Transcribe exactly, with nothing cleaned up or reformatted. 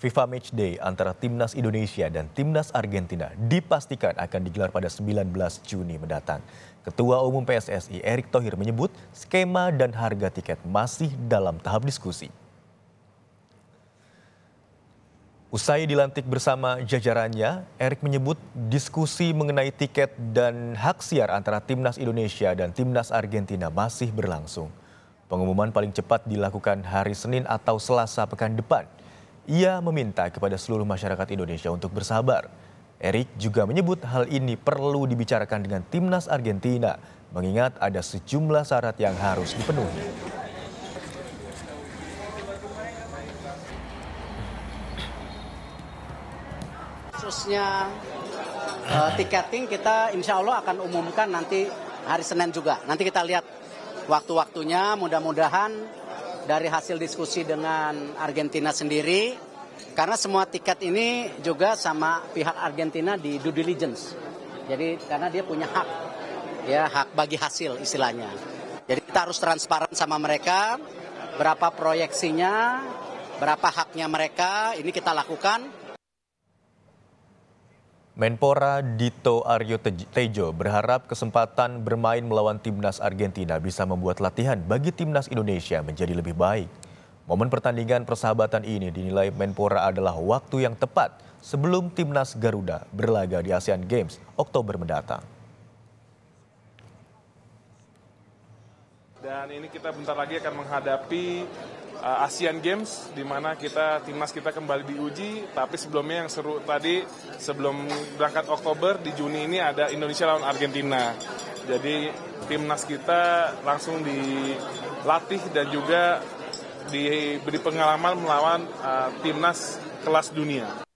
FIFA Matchday antara Timnas Indonesia dan Timnas Argentina dipastikan akan digelar pada sembilan belas Juni mendatang. Ketua Umum P S S I Erick Thohir menyebut skema dan harga tiket masih dalam tahap diskusi. Usai dilantik bersama jajarannya, Erick menyebut diskusi mengenai tiket dan hak siar antara Timnas Indonesia dan Timnas Argentina masih berlangsung. Pengumuman paling cepat dilakukan hari Senin atau Selasa pekan depan. Ia meminta kepada seluruh masyarakat Indonesia untuk bersabar. Erick juga menyebut hal ini perlu dibicarakan dengan Timnas Argentina, mengingat ada sejumlah syarat yang harus dipenuhi. Khususnya uh, tiketing kita insya Allah akan umumkan nanti hari Senin juga. Nanti kita lihat waktu-waktunya, mudah-mudahan dari hasil diskusi dengan Argentina sendiri, karena semua tiket ini juga sama pihak Argentina di due diligence. Jadi karena dia punya hak, ya hak bagi hasil istilahnya. Jadi kita harus transparan sama mereka, berapa proyeksinya, berapa haknya mereka, ini kita lakukan. Menpora Dito Aryo Tejo berharap kesempatan bermain melawan Timnas Argentina bisa membuat latihan bagi Timnas Indonesia menjadi lebih baik. Momen pertandingan persahabatan ini dinilai Menpora adalah waktu yang tepat sebelum Timnas Garuda berlaga di Asian Games Oktober mendatang. Dan ini kita bentar lagi akan menghadapi uh, Asian Games, di mana kita timnas kita kembali diuji. Tapi sebelumnya yang seru tadi, sebelum berangkat Oktober, di Juni ini ada Indonesia lawan Argentina. Jadi timnas kita langsung dilatih dan juga diberi pengalaman melawan uh, timnas kelas dunia.